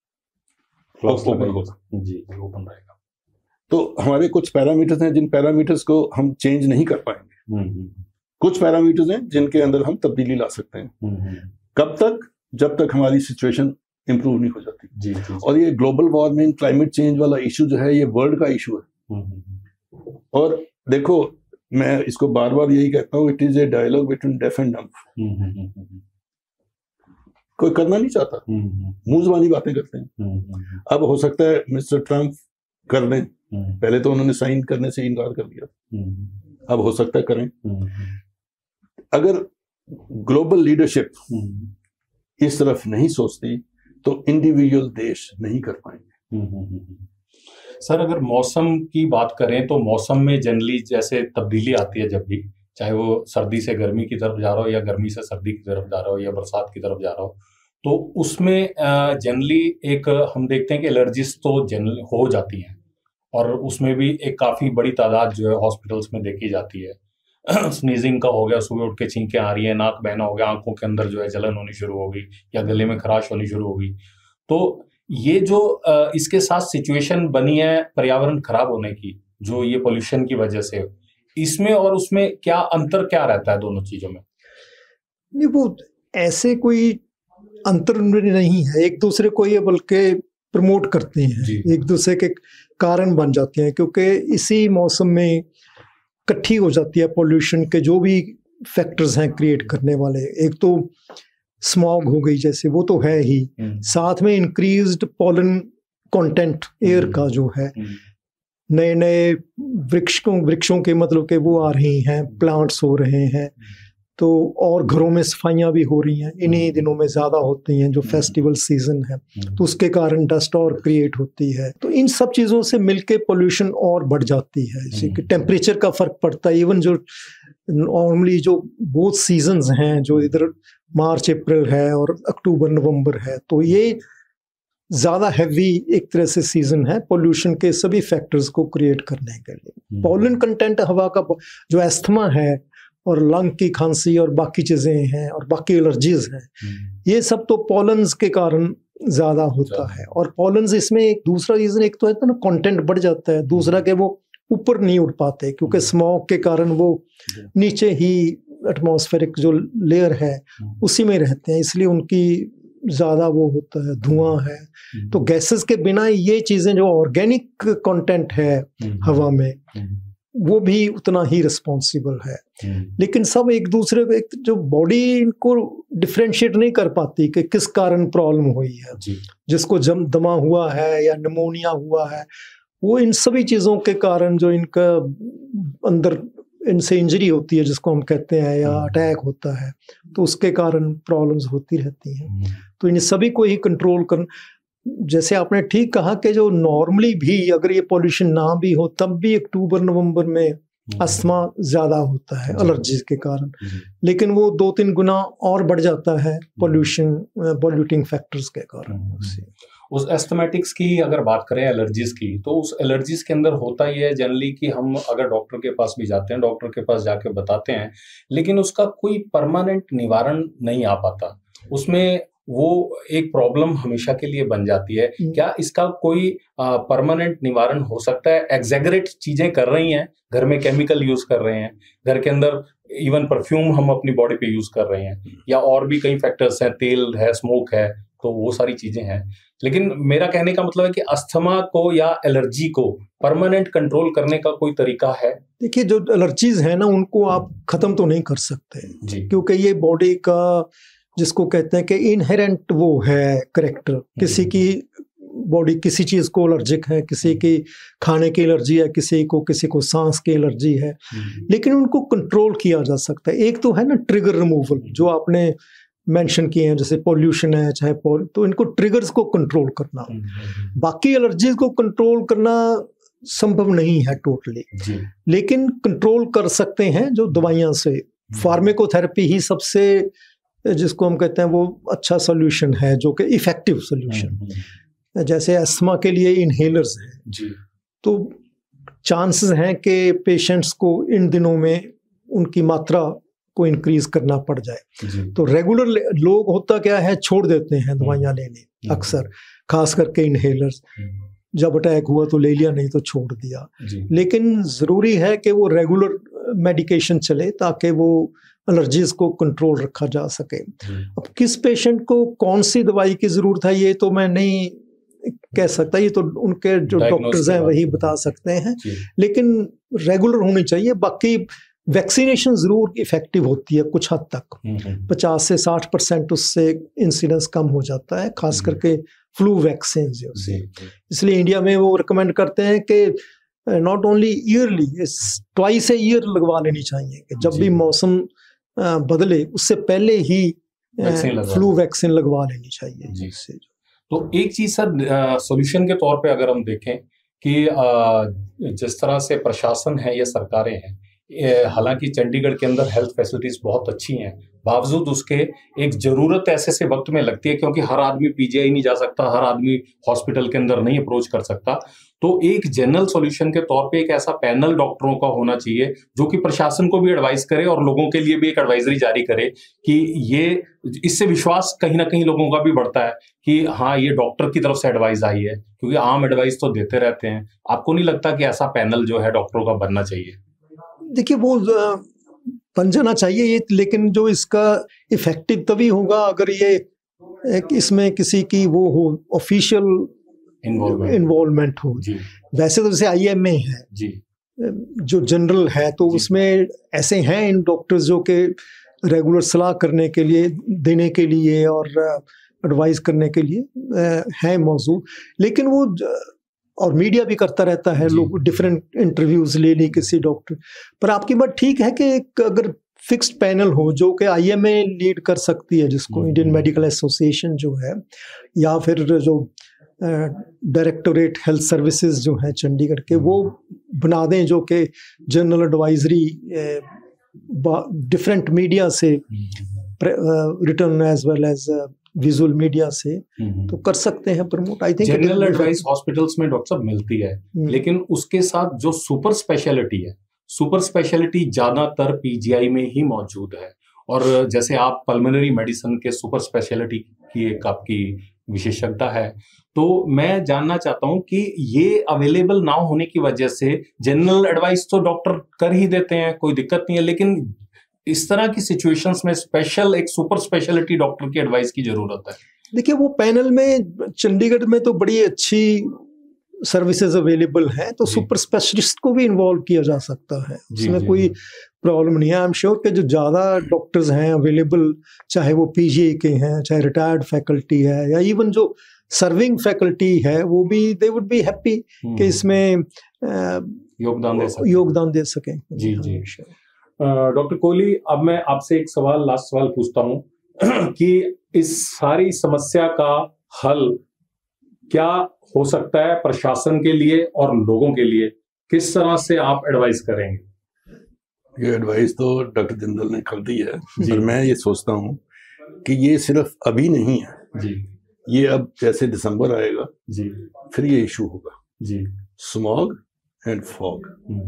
ओपन रहेगा। तो हमारे कुछ पैरामीटर्स हैं जिन पैरामीटर्स को हम चेंज नहीं कर पाएंगे, कुछ पैरामीटर्स हैं जिनके अंदर हम तब्दीली ला सकते हैं। कब तक? जब तक हमारी सिचुएशन इंप्रूव नहीं हो जाती जी। और ये ग्लोबल वार्मिंग, क्लाइमेट चेंज वाला इशू जो है, ये वर्ल्ड का इशू है। और देखो, मैं इसको बार बार यही कहता हूँ, it is a dialogue between deaf and dumb. कोई करना नहीं चाहता, मुंह ज़बानी बातें करते हैं। अब हो सकता है मिस्टर ट्रम्प कर दें, पहले तो उन्होंने साइन करने से इनकार कर दिया, अब हो सकता है करें। अगर ग्लोबल लीडरशिप इस तरफ नहीं सोचती तो इंडिविजुअल देश नहीं कर पाएंगे। सर, अगर मौसम की बात करें तो मौसम में जनरली जैसे तब्दीली आती है, जब भी, चाहे वो सर्दी से गर्मी की तरफ जा रहा हो या गर्मी से सर्दी की तरफ जा रहा हो या बरसात की तरफ जा रहा हो, तो उसमें जनरली एक हम देखते हैं कि एलर्जीज तो जनरली हो जाती हैं, और उसमें भी एक काफ़ी बड़ी तादाद जो है हॉस्पिटल्स में देखी जाती है। स्नीजिंग का हो गया, सुबह उठ के छींकें आ रही है, नाक बहना हो गया, आंखों के अंदर जो है जलन होनी शुरू हो गई, या गले में खराश होनी शुरू हो गई। तो ये जो इसके साथ सिचुएशन बनी है पर्यावरण खराब होने की, जो ये पोल्यूशन की वजह से, इसमें और उसमें क्या अंतर क्या रहता है दोनों चीजों में? नहीं, वो ऐसे कोई अंतर नहीं है, एक दूसरे को ये बल्कि प्रमोट करते हैं, एक दूसरे के कारण बन जाते हैं, क्योंकि इसी मौसम में इकट्ठी हो जाती है पोल्यूशन के जो भी फैक्टर्स हैं क्रिएट करने वाले। एक तो स्मॉग हो गई जैसे, वो तो है ही, साथ में इंक्रीज्ड पॉलन कंटेंट एयर का जो है, नए नए वृक्षों के मतलब के वो आ रही हैं, प्लांट्स हो रहे हैं, तो और घरों में सफाइयाँ भी हो रही हैं, इन्हीं दिनों में ज़्यादा होती हैं जो फेस्टिवल सीजन है, तो उसके कारण डस्ट और क्रिएट होती है। तो इन सब चीज़ों से मिलके पोल्यूशन और बढ़ जाती है। इसी के टेम्परेचर का फर्क पड़ता है। इवन जो नॉर्मली जो बोथ सीजन्स हैं, जो इधर मार्च अप्रैल है और अक्टूबर नवंबर है, तो ये ज़्यादा हैवी एक तरह से सीजन है पोल्यूशन के सभी फैक्टर्स को क्रिएट करने के लिए। पॉलन कंटेंट हवा का जो एस्थमा है और लंग की खांसी और बाकी चीज़ें हैं और बाकी एलर्जीज हैं, ये सब तो पॉलन्स के कारण ज़्यादा होता है। और पॉलन्स इसमें एक दूसरा रीज़न, एक तो है ना कंटेंट बढ़ जाता है, दूसरा के वो ऊपर नहीं उड़ पाते क्योंकि स्मॉग के कारण वो नीचे ही एटमॉस्फेरिक जो लेयर है उसी में रहते हैं, इसलिए उनकी ज़्यादा वो होता है, धुआं है। तो गैसेस के बिना ये चीज़ें जो ऑर्गेनिक कंटेंट है हवा में, वो भी उतना ही रिस्पॉन्सिबल है। लेकिन सब एक दूसरे को, एक जो बॉडी इनको डिफ्रेंशिएट नहीं कर पाती कि किस कारण प्रॉब्लम हुई है। जिसको दमा हुआ है या निमोनिया हुआ है, वो इन सभी चीज़ों के कारण जो इनका अंदर इनसे इंजरी होती है जिसको हम कहते हैं, या अटैक होता है, तो उसके कारण प्रॉब्लम्स होती रहती हैं। तो इन सभी को ही कंट्रोल कर, जैसे आपने ठीक कहा कि जो नॉर्मली भी अगर ये पॉल्यूशन ना भी हो तब भी अक्टूबर नवंबर में अस्थमा ज़्यादा होता है एलर्जीज के कारण, लेकिन वो 2-3 गुना और बढ़ जाता है पॉल्यूटिंग फैक्टर्स के कारण। उस एस्थमेटिक्स की अगर बात करें, एलर्जीज की, तो उस एलर्जीज के अंदर होता ही है जनरली कि हम अगर डॉक्टर के पास भी जाते हैं, डॉक्टर के पास जाके बताते हैं, लेकिन उसका कोई परमानेंट निवारण नहीं आ पाता, उसमें वो एक प्रॉब्लम हमेशा के लिए बन जाती है। क्या इसका कोई परमानेंट निवारण हो सकता है? एग्जैगरेट चीजें कर रही हैं, घर में केमिकल यूज कर रहे हैं, घर के अंदर इवन परफ्यूम हम अपनी बॉडी पे यूज कर रहे हैं, या और भी कई फैक्टर्स हैं, तेल है, स्मोक है, तो वो सारी चीजें हैं। लेकिन मेरा कहने का मतलब है कि अस्थमा को या एलर्जी को परमानेंट कंट्रोल करने का कोई तरीका है? देखिए, जो एलर्जीज है ना, उनको आप खत्म तो नहीं कर सकते जी, क्योंकि ये बॉडी का जिसको कहते हैं कि इनहेरेंट वो है करेक्टर। किसी की बॉडी किसी चीज को एलर्जिक है, किसी की खाने की एलर्जी है, किसी को सांस की एलर्जी है, लेकिन उनको कंट्रोल किया जा सकता है। एक तो है ना ट्रिगर रिमूवल, जो आपने मेंशन किए हैं, जैसे पॉल्यूशन है चाहे तो इनको ट्रिगर्स को कंट्रोल करना। बाकी एलर्जीज को कंट्रोल करना संभव नहीं है टोटली, लेकिन कंट्रोल कर सकते हैं जो दवाइयां से। फार्माकोथेरेपी ही सबसे, जिसको हम कहते हैं, वो अच्छा सोल्यूशन है, जो कि इफेक्टिव सोल्यूशन। जैसे अस्थमा के लिए इनहेलर्स हैं, तो चांसेस हैं कि पेशेंट्स को इन दिनों में उनकी मात्रा को इंक्रीज करना पड़ जाए। तो रेगुलर लोग होता क्या है, छोड़ देते हैं दवाइयाँ लेने अक्सर, खास करके इनहेलर्स। जब अटैक हुआ तो ले लिया, नहीं तो छोड़ दिया। लेकिन ज़रूरी है कि वो रेगुलर मेडिकेशन चले ताकि वो एलर्जीज को कंट्रोल रखा जा सके। अब किस पेशेंट को कौन सी दवाई की ज़रूरत है ये तो मैं नहीं कह सकता, ये तो उनके जो डॉक्टर्स हैं वही बता सकते हैं, लेकिन रेगुलर होनी चाहिए। बाकी वैक्सीनेशन ज़रूर इफेक्टिव होती है कुछ हद तक, 50 से 60% उससे इंसिडेंस कम हो जाता है, खास करके फ्लू वैक्सीन से। इसलिए इंडिया में वो रिकमेंड करते हैं कि not only yearly, twice a year लगवा लेनी चाहिए, कि जब भी मौसम बदले उससे पहले ही फ्लू वैक्सीन लगवा लेनी चाहिए। तो एक चीज सर, सॉल्यूशन के तौर पे अगर हम देखें कि जिस तरह से प्रशासन है या सरकारें हैं, हालांकि चंडीगढ़ के अंदर हेल्थ फैसिलिटीज बहुत अच्छी हैं, बावजूद उसके एक जरूरत ऐसे वक्त में लगती है, क्योंकि हर आदमी पीजीआई नहीं जा सकता, हर आदमी हॉस्पिटल के अंदर नहीं अप्रोच कर सकता। तो एक जनरल सॉल्यूशन के तौर पे एक ऐसा पैनल डॉक्टरों का होना चाहिए जो कि प्रशासन को भी एडवाइस करे और लोगों के लिए भी एक एडवाइजरी जारी करे कि ये, इससे विश्वास कहीं ना कहीं लोगों का भी बढ़ता है कि हाँ ये डॉक्टर की तरफ से एडवाइस आई है, क्योंकि आम एडवाइस तो देते रहते हैं। आपको नहीं लगता कि ऐसा पैनल जो है डॉक्टरों का बनना चाहिए? देखिए वो बन जाना चाहिए ये, लेकिन जो इसका इफेक्टिव तभी होगा अगर ये इसमें किसी की वो हो, ऑफिशियल इन्वॉल्वमेंट हो। वैसे तो जैसे IMA है जी, जो जनरल है, तो उसमें ऐसे हैं इन डॉक्टर्स जो कि रेगुलर सलाह करने के लिए, देने के लिए और एडवाइस करने के लिए हैं मौजूद। लेकिन वो और मीडिया भी करता रहता है, लोग डिफरेंट इंटरव्यूज ले ली किसी डॉक्टर। पर आपकी बात ठीक है कि एक अगर फिक्स्ड पैनल हो जो कि IMA लीड कर सकती है, जिसको इंडियन मेडिकल एसोसिएशन जो है, या फिर जो डायरेक्टोरेट हेल्थ सर्विसेज जो है चंडीगढ़ के, वो बना दें जो कि जनरल एडवाइजरी डिफरेंट मीडिया से, written as well as visual media से, तो कर सकते हैं promote. I think general advice hospitals में डॉक्टर साहब मिलती है, लेकिन उसके साथ जो सुपर स्पेशलिटी है, सुपर स्पेशलिटी ज्यादातर PGI में ही मौजूद है। और जैसे आप पल्मोनरी मेडिसिन के सुपर स्पेशलिटी की एक आपकी विशेषज्ञता है, तो मैं जानना चाहता हूं कि ये अवेलेबल ना होने की वजह से जनरल एडवाइस तो डॉक्टर कर ही देते हैं, कोई दिक्कत नहीं है, लेकिन इस तरह की सिचुएशंस में स्पेशल एक सुपर स्पेशलिटी डॉक्टर की एडवाइस की जरूरत है। देखिए वो पैनल में चंडीगढ़ में तो बड़ी अच्छी सर्विसेज अवेलेबल हैं, तो सुपर स्पेशलिस्ट को भी इन्वॉल्व किया जा सकता है, उसमें कोई प्रॉब्लम नहीं है। आई एम श्योर कि जो ज़्यादा डॉक्टर्स हैं अवेलेबल, चाहे वो PGI के हैं, चाहे रिटायर्ड फैकल्टी है, या इवन जो सर्विंग फैकल्टी है, वो भी दे वुड बी हैप्पी कि इसमें योगदान दे सकें। जी जी। डॉक्टर कोहली, अब मैं आपसे एक सवाल, लास्ट सवाल पूछता हूं कि इस सारी समस्या का हल क्या हो सकता है प्रशासन के लिए और लोगों के लिए? किस तरह से आप एडवाइस करेंगे? ये एडवाइस तो डॉक्टर जिंदल ने कर दी है, पर मैं ये सोचता हूँ कि ये सिर्फ अभी नहीं है जी, ये अब जैसे दिसंबर आएगा जी, फिर ये इशू होगा जी, स्मॉग एंड फॉग।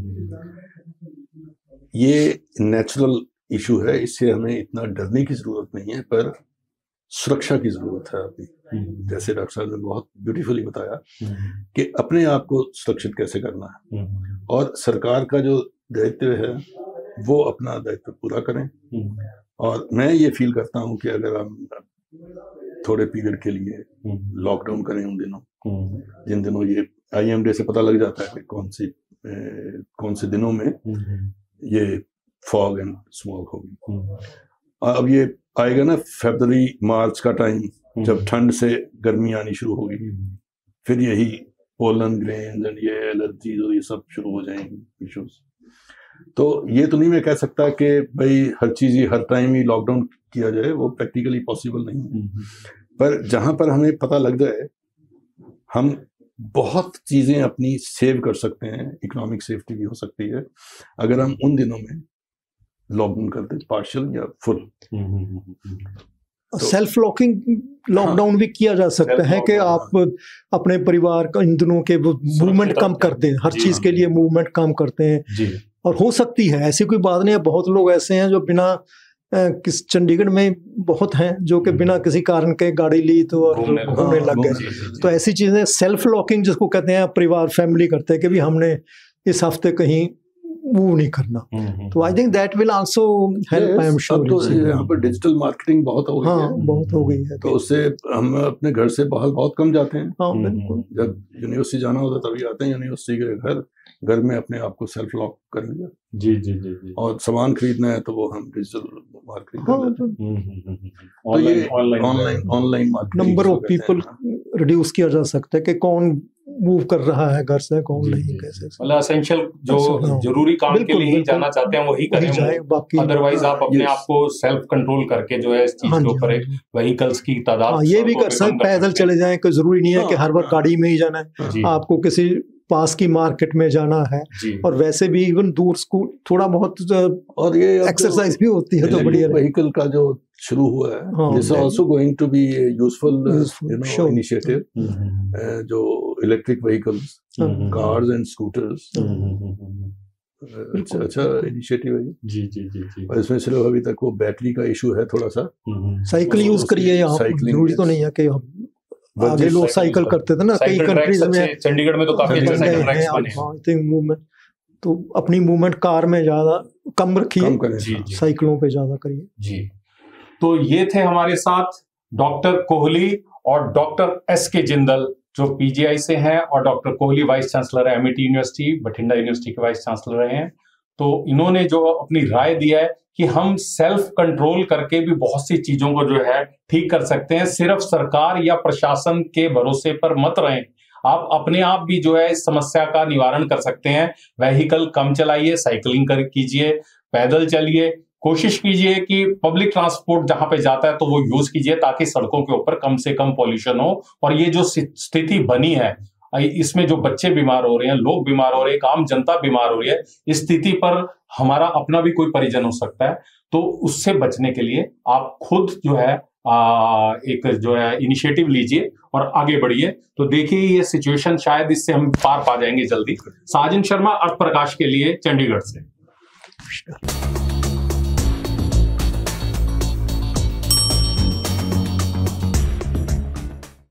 ये नेचुरल इशू है, इससे हमें इतना डरने की जरूरत नहीं है, पर सुरक्षा की जरूरत है अपनी। जैसे डॉक्टर साहब ने बहुत ब्यूटीफुली बताया कि अपने आप को सुरक्षित कैसे करना है, और सरकार का जो दायित्व है वो अपना दायित्व पूरा करें। और मैं ये फील करता हूँ कि अगर हम थोड़े पीरियड के लिए लॉकडाउन करें उन दिनों, जिन दिनों ये IMD से पता लग जाता है कि कौन से दिनों में ये फॉग एंड स्मॉग होगी। अब ये आएगा ना फरवरी मार्च का टाइम, जब ठंड से गर्मी आनी शुरू होगी, फिर यही पोलन ग्रेन एंड ये एलर्जीज और ये सब शुरू हो जाएंगी इश्यूज। तो ये तो नहीं मैं कह सकता कि भाई हर चीज ही हर टाइम ही लॉकडाउन किया जाए, वो प्रैक्टिकली पॉसिबल नहीं है। पर जहां पर हमें पता लग जाए, हम बहुत चीजें अपनी सेव कर सकते हैं, इकोनॉमिक सेफ्टी भी हो सकती है अगर हम उन दिनों में लॉकडाउन कर दें, पार्शियल या फुल। सेल्फ लॉकडाउन भी किया जा सकता है कि आप अपने परिवार का इन दिनों के मूवमेंट कम कर दें, हर चीज के लिए मूवमेंट कम करते हैं। और हो सकती है, ऐसी कोई बात नहीं है। बहुत लोग ऐसे हैं जो बिना किस चंडीगढ़ में बहुत हैं जो कि बिना किसी कारण के गाड़ी ली तो और घूमने लग गए। तो ऐसी चीजें सेल्फ लॉकिंग जिसको कहते हैं, परिवार फैमिली करते हैं कि भी हमने इस हफ्ते कहीं मूव नहीं करना। तो I think that will also help. I am sure. तो यहाँ पर डिजिटल मार्केटिंग बहुत हो गई है। बहुत हो गई है। तो उससे हम अपने घर से बाहर बहुत कम जाते हैं। बिल्कुल। जब यूनिवर्सिटी जाना होता तभी आते हैं यूनिवर्सिटी के घर में अपने आप को सेल्फ लॉक कर लिया। जी जी जी जी। और सामान खरीदना है तो वो हम डिजिटल मार्केटिंग कर लेते हैं। तो ये online marketing, number of people reduce किया जा सकता है कि कौन मूव कर रहा है घर से, कौन नहीं, कैसे। मतलब एसेंशियल जो जरूरी काम के लिए ही जाना चाहते हैं वही करें, बाकी अदरवाइज आप अपने आप को सेल्फ कंट्रोल करके जो है इस चीज के ऊपर व्हीकल्स की तादाद ये भी कर सकते, पैदल चले जाएं, कोई जरूरी नहीं है कि हर बार गाड़ी में ही जाना है। आपको किसी पास की मार्केट में जाना है, और वैसे भी इवन दूर स्कूल थोड़ा बहुत और ये एक्सरसाइज भी होती है, तो बढ़िया व्हीकल का जो शुरू हुआ है, this is also going to be useful initiative, जो electric vehicles, cars and scooters, अच्छा इनिशिएटिव है जी जी जी जी। और इसमें सिर्फ अभी तक वो बैटरी का इशू है थोड़ा सा। साइकिल यूज करिए यहाँ, जरूरी तो नहीं है कि आगे लोग साइकिल करते थे ना, कई कंट्रीज में, चंडीगढ़ में तो काफी अच्छे साइकिल ट्रैक्स बने हैं। आई थिंक मूवमेंट तो अपनी मूवमेंट कार में ज्यादा कम रखिए, साइकिलों पे ज्यादा करिए जी। तो ये थे हमारे साथ डॉक्टर कोहली और डॉक्टर एस के जिंदल, जो पीजीआई से हैं, और डॉक्टर कोहली वाइस चांसलर है एमिटी यूनिवर्सिटी, बठिंडा यूनिवर्सिटी के वाइस चांसलर रहे हैं। तो इन्होंने जो अपनी राय दिया है कि हम सेल्फ कंट्रोल करके भी बहुत सी चीजों को जो है ठीक कर सकते हैं, सिर्फ सरकार या प्रशासन के भरोसे पर मत रहें, आप अपने आप भी जो है इस समस्या का निवारण कर सकते हैं। व्हीकल कम चलाइए, साइकिलिंग कीजिए, पैदल चलिए, कोशिश कीजिए कि पब्लिक ट्रांसपोर्ट जहां पे जाता है तो वो यूज कीजिए, ताकि सड़कों के ऊपर कम से कम पॉल्यूशन हो। और ये जो स्थिति बनी है, इसमें जो बच्चे बीमार हो रहे हैं, लोग बीमार हो रहे हैं, आम जनता बीमार हो रही है, इस स्थिति पर हमारा अपना भी कोई परिजन हो सकता है। तो उससे बचने के लिए आप खुद जो है एक जो है इनिशिएटिव लीजिए और आगे बढ़िए। तो देखिए ये सिचुएशन शायद इससे हम पार पा जाएंगे जल्दी। साजन शर्मा, अर्थ प्रकाश के लिए, चंडीगढ़ से।